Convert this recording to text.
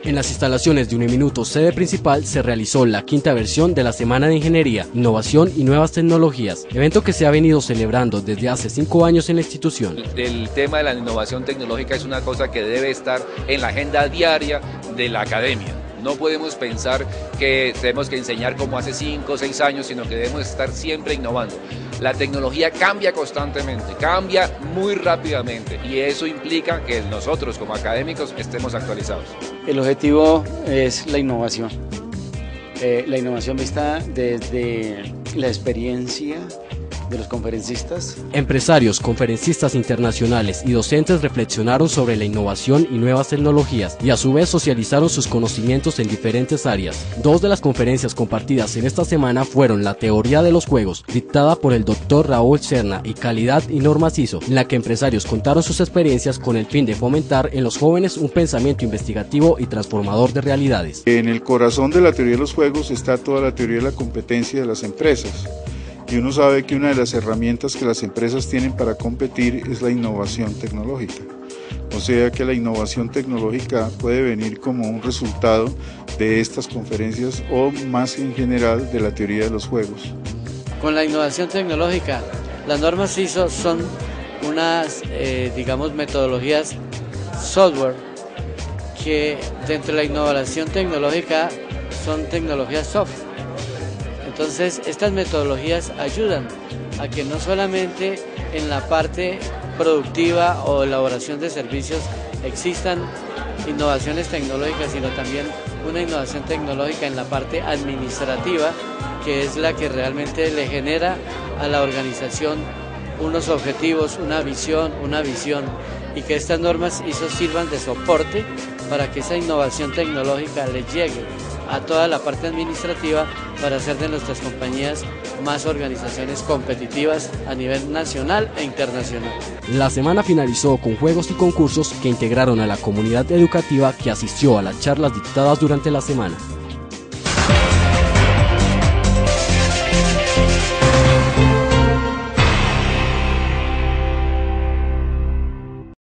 En las instalaciones de Uniminuto, sede principal, se realizó la quinta versión de la Semana de Ingeniería, Innovación y Nuevas Tecnologías, evento que se ha venido celebrando desde hace 5 años en la institución. El tema de la innovación tecnológica es una cosa que debe estar en la agenda diaria de la academia. No podemos pensar que tenemos que enseñar como hace 5 o 6 años, sino que debemos estar siempre innovando. La tecnología cambia constantemente, cambia muy rápidamente y eso implica que nosotros como académicos estemos actualizados. El objetivo es la innovación vista desde la experiencia de los conferencistas. Empresarios, conferencistas internacionales y docentes reflexionaron sobre la innovación y nuevas tecnologías y a su vez socializaron sus conocimientos en diferentes áreas. 2 de las conferencias compartidas en esta semana fueron la teoría de los juegos, dictada por el Dr. Raúl Serna, y calidad y normas ISO, en la que empresarios contaron sus experiencias con el fin de fomentar en los jóvenes un pensamiento investigativo y transformador de realidades. En el corazón de la teoría de los juegos está toda la teoría de la competencia de las empresas. Y uno sabe que una de las herramientas que las empresas tienen para competir es la innovación tecnológica. O sea que la innovación tecnológica puede venir como un resultado de estas conferencias o más en general de la teoría de los juegos. Con la innovación tecnológica, las normas ISO son unas, metodologías software que dentro de la innovación tecnológica son tecnologías soft. Entonces, estas metodologías ayudan a que no solamente en la parte productiva o elaboración de servicios existan innovaciones tecnológicas, sino también una innovación tecnológica en la parte administrativa, que es la que realmente le genera a la organización unos objetivos, una visión, y que estas normas ISO sirvan de soporte para que esa innovación tecnológica le llegue a toda la parte administrativa para hacer de nuestras compañías más organizaciones competitivas a nivel nacional e internacional. La semana finalizó con juegos y concursos que integraron a la comunidad educativa que asistió a las charlas dictadas durante la semana.